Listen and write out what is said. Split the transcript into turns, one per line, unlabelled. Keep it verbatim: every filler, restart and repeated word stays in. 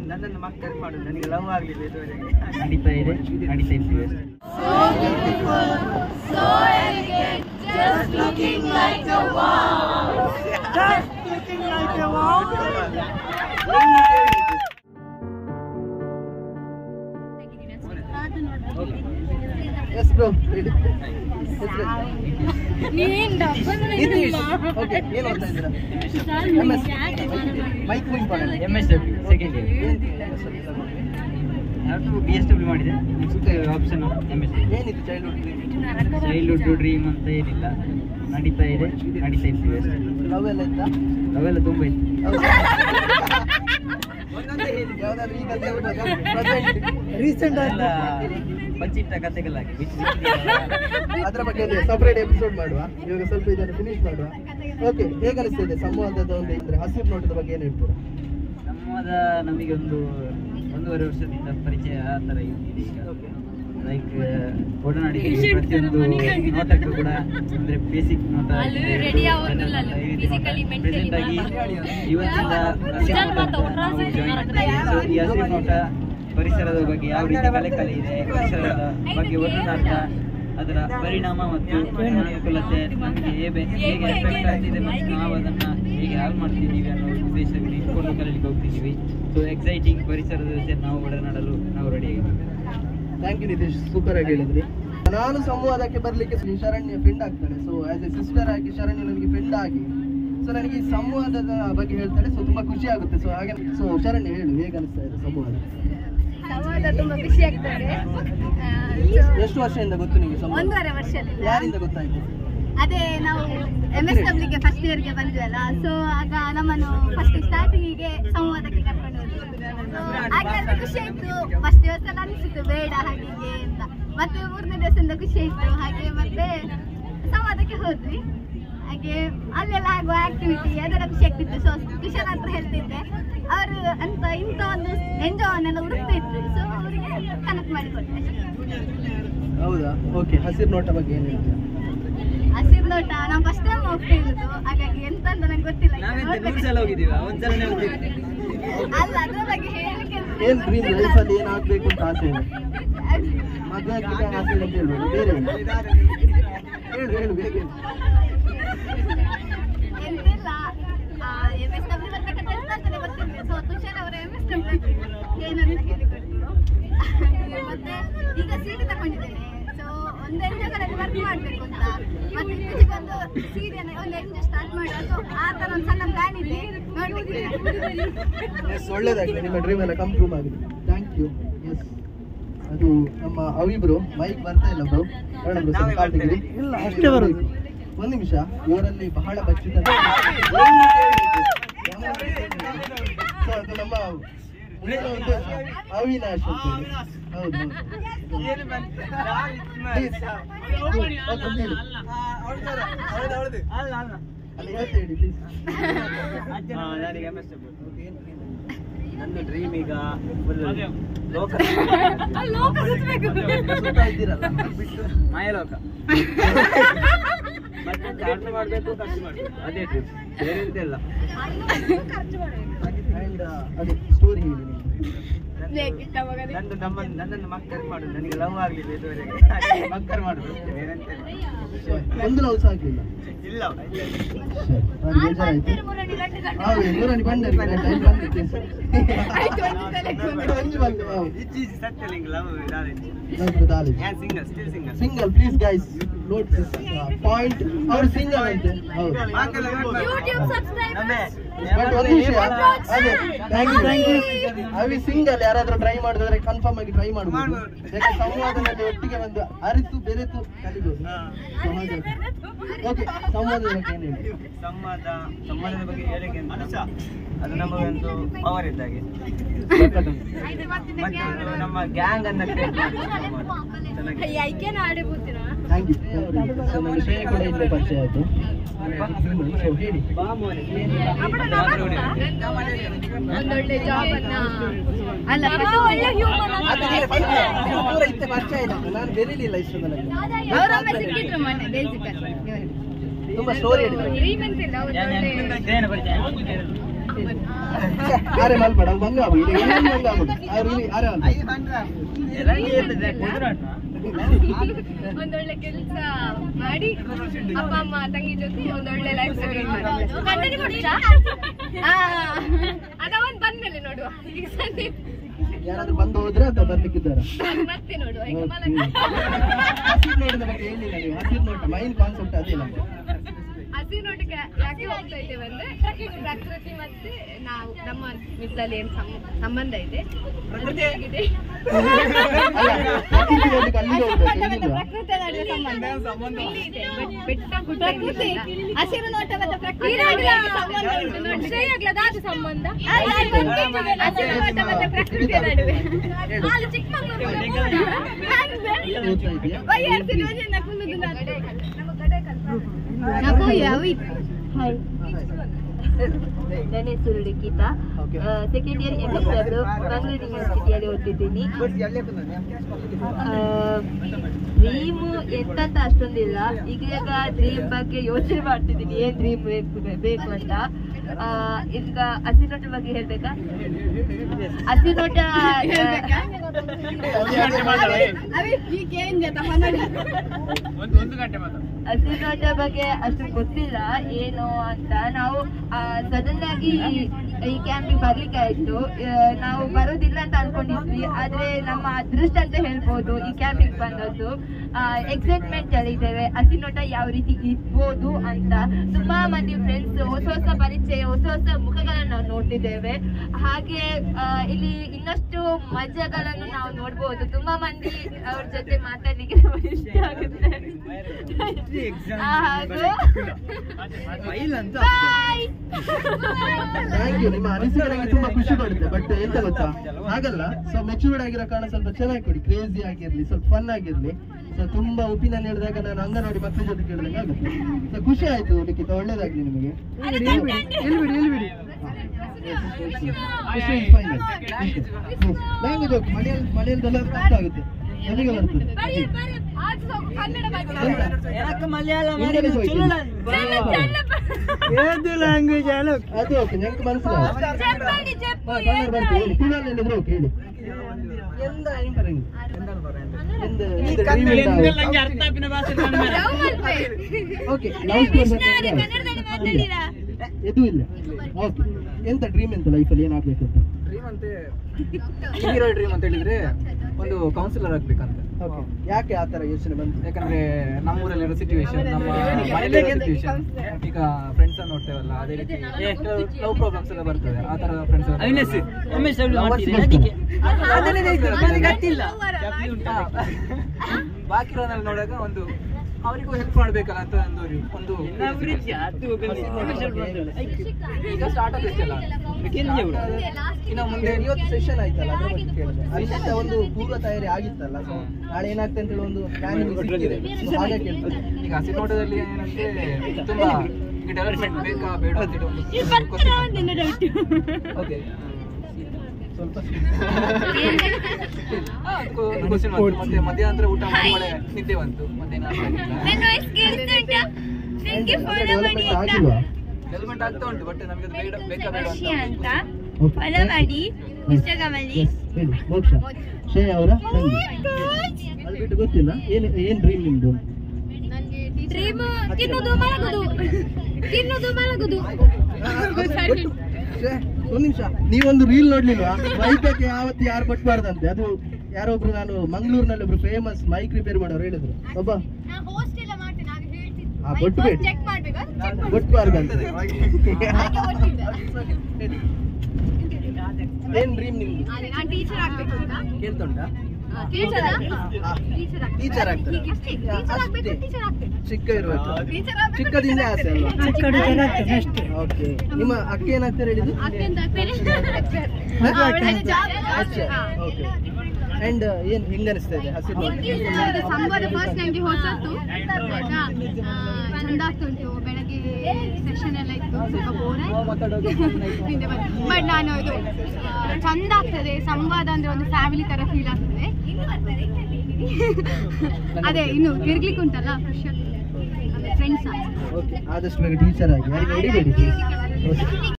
ನನ್ನನ್ನು ಮಕ್ಕಳು ಮಾಡೋದು ನನಗೆ ಲವ್ ಆಗಲಿಲ್ಲ ಇದುವರೆಗೆ
ನಡೀತಾ ಇದೆ ನಡೀತಾ ಇರ್ತೀವಿ
Yes bro. Okay, ಏನು ಓದ್ತಾ ಇದ್ದೀರಾ? ಮೈಕ್ ಮೂವ್ ಮಾಡೋಣ.
M S W second year ಅದು ಬಿ ಎಸ್ ಡಬ್ಲ್ಯೂ ಮಾಡಿದೆ ನೆಕ್ಸ್ಟ್ ಆಪ್ಷನ್ ಎಂ ಎಸ್
ಏನಿತ್ತು ಚೈಲ್ಡ್ಹುಡ್ ಡ್ರೀಮ್?
ಚೈಲ್ಡ್ಹುಡ್ ಡ್ರೀಮ್ ಅಂತ ಏನಿಲ್ಲ ನಡೀತಾ ಇದೆ ನಡೀತಾ ಇರ್ತೀವಿ ಅಷ್ಟೇ.
ಲವ್ ಎಲ್ಲ ಇತ್ತಾ?
ಲವ್ ಎಲ್ಲ ತುಂಬ ಇತ್ತು.
ಯಾವ್ದಾದ್ರು ಈಗ ರೀಸೆಂಟ್
ಎಲ್ಲ ಬಚ್ಚಿಟ್ಟ ಕಥೆಗಳಾಗಿ
ಅದ್ರ ಬಗ್ಗೆ ಸಪರೇಟ್ ಎಪಿಸೋಡ್ ಮಾಡುವ. ಇವಾಗ ಸ್ವಲ್ಪ ಇದನ್ನು ಫಿನಿಶ್ ಮಾಡುವ. ಓಕೆ, ಹೇಗೆ ಅನಿಸ್ತಿದೆ ಸಂವಾದದ ಒಂದು ಅಂದ್ರೆ ಹಸಿರು ನೋಟದ ಬಗ್ಗೆ ಏನು ಹೇಳ್ತೀರಾ?
ಸಂವಾದ ನಮಗೆ ಒಂದು ಒಂದೂವರೆ ವರ್ಷದಿಂದ ಪರಿಚಯ ಆ ಥರ ಇದೆ ಈಗ. ಲೈಕ್ ಒಡನಾಡಿಗೆ ಪ್ರತಿಯೊಂದು ನೋಟಕ್ಕೂ ಕೂಡ ಅಂದ್ರೆ ಬೇಸಿಕ್ ನೋಟ ಪ್ರೆಸೆಂಟ್ ಆಗಿ ಇವತ್ತಿಂದ ಈ ಹಸಿರು ನೋಟ ಪರಿಸರದ ಬಗ್ಗೆ ಯಾವ ರೀತಿ ಕಲೆ ಕಲೆ ಇದೆ, ಪರಿಸರದ ಬಗ್ಗೆ ವರ್ಣನಾರ್ಥ, ಅದರ ಪರಿಣಾಮ ಮತ್ತು ಅನುಕೂಲತೆ ನಮಗೆ ಹೇಗೆ ಹೇಗೆ ಎಫೆಕ್ಟ್ ಆಗ್ತಿದೆ ಮತ್ತು ನಾವು ಅದನ್ನು ಹೇಗೆ ಹಾಳು ಮಾಡ್ತಿದ್ದೀವಿ ಅನ್ನೋ ಉದ್ದೇಶದಲ್ಲಿ ಇಟ್ಕೊಂಡು ಕಲೀಲಿಕ್ಕೆ ಹೋಗ್ತಿದ್ದೀವಿ. ಸೊ ಎಕ್ಸೈಟಿಂಗ್ ಪರಿಸರದ ಜೊತೆ ನಾವು ಒಡನಾಡಲು ನಾವು ರೆಡಿಯಾಗಿದ್ದೀವಿ.
ಥ್ಯಾಂಕ್ ಯು ನಿತೀಶ್, ಸೂಪರ್ ಆಗಿ ಹೇಳಿದ್ರಿ. ನಾನು ಸಂವಾದಕ್ಕೆ ಬರಲಿಕ್ಕೆ ಶರಣ್ಯ ಫ್ರೆಂಡ್ ಆಗ್ತಾಳೆ. ಸೊ ಆಸ್ ಎ ಸಿಸ್ಟರ್ ಆಗಿ ಶರಣ್ಯ ನನಗೆ ಫ್ರೆಂಡ್ ಆಗಿ ಸೊ ನನಗೆ ಈ ಸಂವಾದದ ಬಗ್ಗೆ ಹೇಳ್ತಾಳೆ. ಸೊ ತುಂಬಾ ಖುಷಿ ಆಗುತ್ತೆ. ಸೊ ಹಾಗೆ ಸೊ ಶರಣ್ಯ ಹೇಳು, ಹೇಗೆ ಅನಿಸ್ತಾ ಇದೆ ಸಂವಾದ?
ಸಂವಾದ ತುಂಬಾ ಖುಷಿ ಆಗ್ತದೆ.
ಎಷ್ಟು ವರ್ಷದಿಂದ ಗೊತ್ತು ನಿಮಗೆ ಸಂವಾದ?
ಒಂದೂವರೆ ವರ್ಷದಿಂದ.
ಯಾರಿಂದ ಗೊತ್ತಾಯ್ತು?
ಅದೇ ನಾವು ಎಂ ಎಸ್ ಡಬ್ಲ್ಯೂಗೆ ಫಸ್ಟ್ ಇಯರ್ಗೆ ಬಂದ್ವಲ್ಲ, ಸೊ ಆಗ ನಮ್ಮನ್ನು ಫಸ್ಟ್ ಸ್ಟಾರ್ಟಿಂಗಿಗೆ ಸಂವಾದಕ್ಕೆ ಕರ್ಕೊಂಡು ಹೋದ್ರು. ಹಾಗೆ ಖುಷಿ ಆಯ್ತು. ಫಸ್ಟ್ ದಿವಸ ಎಲ್ಲ ಅನಿಸಿತ್ತು ಬೇಡ ಹಾಗೆ ಅಂತ, ಮತ್ತೆ ಮೂರನೇ ದಿವಸದಿಂದ ಖುಷಿ ಆಯ್ತು. ಹಾಗೆ ಮತ್ತೆ ಸಂವಾದಕ್ಕೆ ಹೋದ್ವಿ. ಹಾಗೆ ಅಲ್ಲೆಲ್ಲ ಆಗುವ ಆಕ್ಟಿವಿಟಿ ಅದೆಲ್ಲ ಖುಷಿ ಆಗ್ತಿತ್ತು. ಸೊ ಕಿಶನ್ ಹತ್ರ ಹೇಳ್ತಿದ್ದೆ, ಅವರು ಅಂತ ಇಂಥ ಒಂದು ಎಂಜಾಯ್ನೆಲ್ಲ ಹುಡುಕ್ತಾ ಇದ್ರು. ಸೊ ಅವರಿಗೆ ಕನೆಕ್ಟ್ ಮಾಡಿಕೊಟ್ಟೆ.
ಹೌದಾ? ಓಕೆ, ಹಸಿರು ನೋಟ ಬಗ್ಗೆ ಏನು ಹೇಳ್ತೀರಾ?
ಹಸಿರು ನೋಟ ನಾವು ಫಸ್ಟ್ ಟೈಮ್ ಹೋಗ್ತಾ ಇರೋದು, ಹಾಗಾಗಿ ಎಂತ ಅಂತ ನಂಗೆ ಗೊತ್ತಿಲ್ಲ. ಅಲ್ಲ, ಅದ್ರ ಬಗ್ಗೆ ಹೇಳಲಿಕ್ಕೆ
ಏನ್ ಡ್ರೀಮ್ ಲೈಫಲ್ಲಿ ಏನ್ ಆಗ್ಬೇಕು ಅಂತ ಆಸೆ ಇದೆ? ಮದುವೆ ಆಗ್ಲಿಕ್ಕೆ ಆಸೆ ಇದೆ ಅಂತ ಹೇಳ್ಬೋದು, ಬೇರೆ ಹೇಳು ಹೇಳು ಬೇಗ.
ಎಂತಿಲ್ಲ, ಎಂ ಎಸ್ ಡಬ್ಲ್ಯೂ ಬರ್ಬೇಕಂತ ಅಂತಾನೆ ಗೊತ್ತಿಲ್ಲ. ಸೊ ತುಷಾರ್ ಅವರ ಎಂ ಎಸ್ ಡಬ್ಲ್ಯೂ ಏನಂತ ಹೇಳಿಕೊಟ್ರು. ಮತ್ತೆ ಈಗ ಸೀಟ್ ತಗೊಂಡಿದ್ದೇನೆ. ಸೊ ಒಂದು ಎಂಜಾಯ್ಗಳಲ್ಲಿ ವರ್ಕ್ ಮಾಡ್ಬೇಕು ಅಂತ, ಮತ್ತೆ ಇತ್ತೀಚೆಗೊಂದು ಸೀರಿಯಲ್ ಒಂದು ಎಂಜಾಯ್ ಸ್ಟಾರ್ಟ್ ಮಾಡುವ. ಸೊ ಆ ಥರ ಒಂದು ಸಣ್ಣ ಪ್ಲಾನ್ ಇದೆ, ನೋಡ್ಲಿಕ್ಕೆ.
ಎಸ್, ಒಳ್ಳೇದಾಗಿದೆ, ನಿಮ್ಮ ಡ್ರೀಮ್ ಎಲ್ಲ ಕಂಪ್ರೂವ್ ಆಗಿದೆ. Thank you. ಎಸ್, ಅದು ನಮ್ಮ ಅವಿಬ್ರು ಮೈಕ್ ಬರ್ತಾ ಇಲ್ಲ ಬ್ರೋ, ಇಲ್ಲ ಅಷ್ಟೇ ಬರೋದು. ಒಂದು ನಿಮಿಷ, ಇವರಲ್ಲಿ ಬಹಳ ಬಚ್ಚಿತ ಅದು ನಮ್ಮ ಅವಿನಾಶ್ ಅಂತ ಹೇಳಿ. ಹೌದು ಅಲ್ಲಿ ಹೇಳ್ತಾ ಹೇಳಿ ಪ್ಲೀಸ್.
ನನ್ನ ಡ್ರೀಮ್ ಈಗ ಫುಲ್ ಲೋಕ
ಇದ್ದೀರಲ್ಲ ಬಿಟ್ಟು
ಮಾಯಲೋಕ ಮತ್ತೆ ಖರ್ಚು ಮಾಡಬೇಕು ಖರ್ಚು ಮಾಡಬೇಕು ಅದೇ ಡ್ರೀಮ್, ಬೇರೆ ಎಂತ ಇಲ್ಲ.
ಅಂಡ್ ಅದೇ ಸ್ಟೋರಿ ಹೇಳಿ ನಿಮ್ದು.
ನಂದು ನಮ್ಮ ನನ್ನನ್ನು ಮಕ್ಕಳು ಮಾಡೋದು ನನಗೆ ಲವ್ ಆಗಲಿಲ್ಲ ಇದುವರೆಗೆ, ಮಕ್ಕಳು ಮಾಡೋದು ಬೇರೆ ಎಂತ ಇಲ್ಲ.
ಒಂದು ಲವ್ ಸಾಕಿಲ್ಲ
ಇಲ್ಲ
ಬೇಜಾರಾಯ್ತು. ಹಾಗೆ ಮೂರನೇ ಬಂದರಿ single please guys note point. ಅವ್ರು ಸಿಂಗಲ್ ಅಂತೆ. ಹೌದು, ಬಟ್ ಒಂದು ವಿಷಯ ಅದೇ ಥ್ಯಾಂಕ್ ಯು ಥ್ಯಾಂಕ್ ಯು. ಅವಿ ಸಿಂಗಲ್ ಯಾರಾದ್ರೂ ಟ್ರೈ ಮಾಡಿದ್ರೆ ಕನ್ಫರ್ಮ್ ಆಗಿ ಟ್ರೈ ಮಾಡ್ಬೋದು. ಯಾಕೆ ಸಂವಾದದಲ್ಲಿ ಒಟ್ಟಿಗೆ ಒಂದು ಅರಿತು ಬೆರೆತು ಕಲಿಬೋದು. ಓಕೆ, ಸಂವಾದದ ಬಗ್ಗೆ ಏನು ಹೇಳಿ?
ಸಂವಾದ ಸಂವಾದದ ಬಗ್ಗೆ ಹೇಳಕ್ಕೆ ಅಂತ ಅದು ನಮಗೊಂದು ಪವರ್ ಇದ್ದಾಗೆ. ಮತ್ತೆ ನಮ್ಮ ಗ್ಯಾಂಗ್ ಅನ್ನ ಕ್ರಿಯೇಟ್
ಥ್ಯಾಂಕ್ ಯು. ಸೊ ನನ್ನ ಶ್ರೇಣಿ ಕೂಡ ಇಲ್ಲೇ ಪರಿಚಯ ಆಯಿತು. ಸೊ ಹೇಳಿ.
ಒಂದೊಳ್ಳೆ ಜಾಬ್ ಅನ್ನ ಅಲ್ಲ
ಪರಿಚಯ ಇದೆ, ನಾನು ಬೆರೀಲಿಲ್ಲ ಇಷ್ಟೊಂದು.
ಅವರೊಮ್ಮೆ ಸಿಕ್ಕಿದ್ರು ಮೊನ್ನೆ ಬೇಸಿಕಲ್ಲಿ.
ತುಂಬಾ ಸ್ಟೋರಿ ಹೇಳಿದ್ರು.
ಡ್ರೀಮ್ ಅಂತಿಲ್ಲ,
ಏನು ಪರಿಚಯ
ಆರೆ ಮಲ್ಪಡ ಭಂಗ ಆಗುದು ಈಗ ಏನೇನು ಭಂಗ ಆಗುದು ಅವ್ರು ಇಲ್ಲಿ ಆರೆ ಮಲ್ಪಡ
ಒಂದೊಳ್ಳೆ ಕೆಲಸ ಮಾಡಿ ಅಪ್ಪ ಅಮ್ಮ ತಂಗಿ ಜೊತೆ ಒಂದೊಳ್ಳೆ ಲೈಫ್ ಸ್ಟೈಲ್ ಕಂಟಿನ್ಯೂ ಮಾಡ್ತಾ ಅದ ಒಂದು ಬಂದ್ಮೇಲೆ ನೋಡುವ ಈಗ ಸದ್ಯ
ಯಾರಾದ್ರೂ ಬಂದು ಹೋದ್ರೆ ಅಥವಾ ಬರ್ಲಿಕ್ಕಿದ್ದಾರ
ಮತ್ತೆ ನೋಡುವ ಈಗ
ಹಸಿರು ನೋಟದ ಬಗ್ಗೆ ಹೇಳಿಲ್ಲ ನೀವು ಹಸಿರು ನೋಟ ಮೈನ್ ಕಾನ್ಸೆಪ್ಟ್ ಅದೇ ನಮ್ಗೆ
ಹಸಿರು ನೋಟಕ್ಕೆ ಯಾಕೆ ಹೋಗ್ತಾ ಇದ್ದೇವೆ ಅಂದ್ರೆ ಪ್ರಕೃತಿ ಮತ್ತೆ ನಾವು ನಮ್ಮ ಮಿತ್ರದಲ್ಲಿ ಏನ್ ಸಂಬಂಧ ಇದೆ
ಅಲ್ಲ ಪ್ರಕೃತಿ ನೋಡ್ಲಿಕ್ಕೆ ಅಲ್ಲಿಗೆ ಹೋಗ್ಬೇಕು ಎಲ್ಲಿಲ್ವಾ?
ಪ್ರಕೃತಿ ನಡುವೆ ಸಂಬಂಧ ಇಲ್ಲಿ ಇದೆ ಬೆಟ್ಟ ಗುಡ್ಡ ಪ್ರಕೃತಿ ಹಸಿರು ನೋಟ ಮತ್ತೆ ಪ್ರಕೃತಿ ಸಂಬಂಧ ಉಂಟು ನೋಡಿ ಅದು ಸಂಬಂಧ ಹಸಿರು ನೋಟ ಮತ್ತೆ ಪ್ರಕೃತಿ ನಡುವೆ ಅಲ್ಲಿ ಚಿಕ್ಕಮಗಳೂರು
ಓದ್ತಾ ಇದೆಯಾ?
ನನ್ನ ಹೆಸರು Likhita second year M S W Mangaluru ಯೂನಿವರ್ಸಿಟಿಯಲ್ಲಿ ಓದ್ತಿದ್ದೀನಿ. ಡ್ರೀಮ್ ಎಂತಂತ ಅಷ್ಟೊಂದಿಲ್ಲ, ಈಗ ಡ್ರೀಮ್ ಬಗ್ಗೆ ಯೋಚನೆ ಮಾಡ್ತಿದ್ದೀನಿ ಏನ್ ಡ್ರೀಮ್ ಬೇಕು ಬೇಕು ಅಂತ. ಈಗ ಹಸಿನೋಟ ಬಗ್ಗೆ ಹೇಳ್ಬೇಕಾ? ಹಸಿನೋಟ ಹಸಿನೋಟ ಬಗ್ಗೆ ಅಷ್ಟು ಗೊತ್ತಿಲ್ಲ ಏನು ಅಂತ. ನಾವು ಸಡನ್ ಆಗಿ ಈ ಕ್ಯಾಂಪಿಗೆ ಬರ್ಲಿಕ್ಕೆ ಆಯ್ತು. ನಾವು ಬರೋದಿಲ್ಲ ಅಂತ ಅನ್ಕೊಂಡಿದ್ವಿ, ಆದ್ರೆ ನಮ್ಮ ಅದೃಷ್ಟ ಅಂತ ಹೇಳ್ಬೋದು ಈ ಕ್ಯಾಂಪಿಗೆ ಬಂದದ್ದು. ಎಕ್ಸೈಟ್ಮೆಂಟ್ ಅಲ್ಲಿ ಇದ್ದೇವೆ ಹಸಿನೋಟ ಯಾವ ರೀತಿ ಇರ್ಬೋದು ಅಂತ. ತುಂಬಾ ಮಂದಿ ಫ್ರೆಂಡ್ಸ್, ಹೊಸ ಹೊಸ ಪರಿಚಯ, ಹೊಸ ಹೊಸ ಮುಖಗಳನ್ನು ನಾವು ನೋಡ್ತಿದ್ದೇವೆ. ಹಾಗೆ ಇಲ್ಲಿ ಇನ್ನಷ್ಟು ಮಜಾಗಳನ್ನು ನಾವು ನೋಡ್ಬೋದು. ತುಂಬಾ ಮಂದಿ ಅವ್ರ ಜೊತೆ ಮಾತಾಡ್ಲಿಕ್ಕೆ ನಮಗೆ ಇಷ್ಟ ಆಗುತ್ತೆ.
Thank you. ನಿಮ್ಮ ಅನಿಸಿಕೆಗಳಿಗೆ ತುಂಬಾ ಖುಷಿ ಪಡುತ್ತೆ. ಬಟ್ ಎಂತ ಗೊತ್ತಾ, ಹಾಗಲ್ಲ. ಸೊ ಮೆಚೂರ್ಡ್ ಆಗಿರೋ ಕಾರಣ ಸ್ವಲ್ಪ ಚೆನ್ನಾಗಿ ಕೊಡಿ, ಕ್ರೇಜಿ ಆಗಿರ್ಲಿ, ಸ್ವಲ್ಪ ಫನ್ ಆಗಿರ್ಲಿ. ಸೊ ತುಂಬಾ ಒಪಿನಿಯನ್ ಹೇಳಿದಾಗ ನಾನು ಅಂಗನವಾಡಿ ಮಕ್ಕಳ ಜೊತೆ ಕೇಳಿದಾಗ ಆಗುತ್ತೆ. ಸೊ ಖುಷಿ ಆಯ್ತು ಲಿಖಿತ, ಒಳ್ಳೇದಾಗ್ಲಿ ನಿಮಗೆ. ಲ್ಯಾಂಗ್ವೇಜ್ ಓಕೆ, ಮಲಯಾಳ ಮಲಯಾಳದಲ್ಲ ಕಷ್ಟ ಆಗುತ್ತೆ, ನನಗೆ ಬರ್ತದೆ.
ಲ್ಯಾಂಗ್ವೇಜ್
ಅದು ಓಕೆ, ഞങ്ങൾക്ക് മനസ്സിലാവും. കന്നഡ ബರ್ತದೆ ಹೇಳಿ, ತುಳುವಲ್ಲಿದ್ರೆ ಓಕೆ ಹೇಳಿ. ಎಂದ ಏನು ಬರಂಗಿ ಎಂದ ಎಂದ ಡ್ರೀಮ್ ಓಕೆ, ಲವ್ ಸ್ಟೋರಿ ಇದು ಇಲ್ಲ. ಓಕೆ, ಎಂತ ಡ್ರೀಮ್ ಎಂತ ಲೈಫಲ್ಲಿ ಏನಾಗಬೇಕು ಅಂತ?
ಡ್ರೀಮ್ ಅಂತ ಹೀರೋ ಡ್ರೀಮ್ ಅಂತ ಹೇಳಿದ್ರೆ ಒಂದು ಕೌನ್ಸಿಲರ್ ಆಗ್ಬೇಕಂತ.
ಓಕೆ, ಯಾಕೆ ಆ ತರ ಯೋಚನೆ ಬಂತು?
ಯಾಕಂದ್ರೆ ನಮ್ಮೂರಲ್ಲಿರೋ ಸಿಚುವೇಶನ್, ನಮ್ಮ ಮನೆಯಲ್ಲಿರೋ ಸಿಚುವೇಶನ್, ಈಗ ಫ್ರೆಂಡ್ಸ್ ಅನ್ನು ನೋಡ್ತೇವಲ್ಲ, ಅದೇ ರೀತಿ ಲವ್ ಪ್ರಾಬ್ಲಮ್ಸ್ ಎಲ್ಲ ಬರ್ತದೆ. ಆ ತರ ಫ್ರೆಂಡ್ಸ್ ಬಾಕಿ ನೋಡಿದಾಗ ಒಂದು ಅವರಿಗೂ ಹೆಲ್ಪ್ ಮಾಡ್ಬೇಕಲ್ಲ ಅಂತ ಒಂದು ಒಂದು ಈಗ ಸ್ಟಾರ್ಟ್ ಆಗುತ್ತಲ್ಲ ಇನ್ನು ಮುಂದೆ
ಇವತ್ತು ಸೆಷನ್ ಆಯ್ತಲ್ಲ, ಅದ್ರ ಬಗ್ಗೆ ಕೇಳಿದೆ. ಅದರಿಂದ ಒಂದು ಪೂರ್ವ ತಯಾರಿ ಆಗಿತ್ತಲ್ಲ, ಸೊ ನಾಳೆ ಏನಾಗ್ತದೆ ಅಂತ ಹೇಳಿ ಒಂದು ಪ್ಲಾನಿಂಗ್ ಸಿಕ್ಕಿದೆ. ಹಾಗೆ ಕೇಳ್ತದೆ.
ಈಗ ಹಸಿನೋಟದಲ್ಲಿ ಏನಂದ್ರೆ ತುಂಬಾ ಡೆವಲಪ್ಮೆಂಟ್ ಬೇಕಾ ಬೇಡ ಅಂತ ಒಂದು ಓಕೆ ಸ್ವಲ್ಪ ಕ್ವಶನ್ ಮತ್ತೆ ಮಧ್ಯಾಹ್ನ ಊಟ ಮಾಡಿ ಒಳ್ಳೆ ನಿದ್ದೆ ಬಂತು. ಮತ್ತೆ ಡೆವಲಪ್ಮೆಂಟ್ ಆಗ್ತಾ ಉಂಟು, ಬಟ್ ನಮಗೆ ಬೇಡ ಬೇಕಾ ಬೇಡ ಅಂತ.
ಮೋಕ್ಷ ಶ್ರೇಯ ಅವರ ತಂಗಿ, ಅದು ಬಿಟ್ಟು ಗೊತ್ತಿಲ್ಲ ಏನು ಏನ್ ಡ್ರೀಮ್ ನಿಮ್ದು? ಒಂದ್ ನಿಮಿಷ, ನೀವೊಂದು ರೀಲ್ ನೋಡ್ಲಿಲ್ವಾ? ಮೈಕಕ್ಕೆ ಯಾವತ್ತು ಯಾರು ಕೊಟ್ಬಾರ್ದಂತೆ. ಅದು ಯಾರೊಬ್ರು, ನಾನು ಮಂಗಳೂರಿನಲ್ಲಿ ಒಬ್ರು ಫೇಮಸ್ ಮೈಕ್ ರಿಪೇರ್ ಮಾಡೋರು ಹೇಳಿದ್ರು, ಒಬ್ಬ ಕೊಟ್ಬೇಡಿ ಕೊಟ್ಬಾರ್ದಂತೆ. ಏನ್ ಡ್ರೀಮ್ ನಿಮ್ದು? ಕೇಳ್ತಾ ಉಂಟಾ? ಟೀಚರ್ ಆಗ್ತಾರೆ, ಚಿಕ್ಕ ಇರ್ಬೇಕು, ಚಿಕ್ಕದಿಂದ ಆಸೆ ಅಲ್ವಾ? ಓಕೆ, ನಿಮ್ಮ ಅಕ್ಕ ಏನಾಗ್ತಾರೆ ಹೇಳಿದ್ರು? ಅಂಡ್ ಏನ್ ಹೆಂಗ ಅನಿಸ್ತಾ ಇದೆ ಹಸಿರು?
ಸಂವಾದ ಫಸ್ಟ್ ನಂಗೆ ಹೊಸತ್ತು ಚಂದ ಆಗ್ತುಂಟು. ಬೆಳಗ್ಗೆ ಸೆಷನ್ ಎಲ್ಲ ಇತ್ತು, ಸ್ವಲ್ಪ ಬೋರ್ ಬಟ್ ನಾನು ಇದು ಚಂದ ಆಗ್ತದೆ. ಸಂವಾದ ಅಂದ್ರೆ ಒಂದು ಫ್ಯಾಮಿಲಿ ತರ ಫೀಲ್ ಆಗ್ತದೆ. ಅದೇ ಇನ್ನು ತಿರ್ಗ್ಲಿಕ್ಕೆ ಉಂಟಲ್ಲ, ಖುಷಿ ಆಗ್ತದೆ ಫ್ರೆಂಡ್ಸ್.
ಆದಷ್ಟು ಬೇಗ ಟೀಚರ್ ಆಗಿ ಯಾರಿಗೆ ಹೊಡಿಬೇಡಿ.